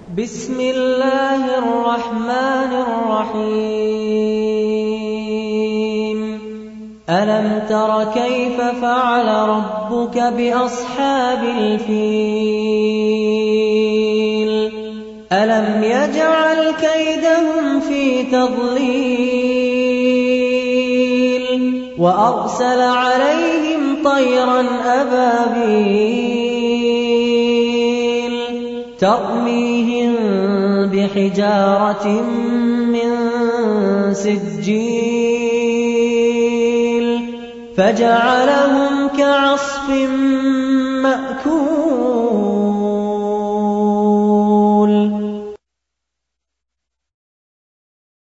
بسم الله الرحمن الرحيم ألم تر كيف فعل ربك بأصحاب الفيل ألم يجعل كيدهم في تضليل وأرسل عليهم طيرا أبابيل ترميهم بحجارة من سجيل فجعلهم كعصف مأكول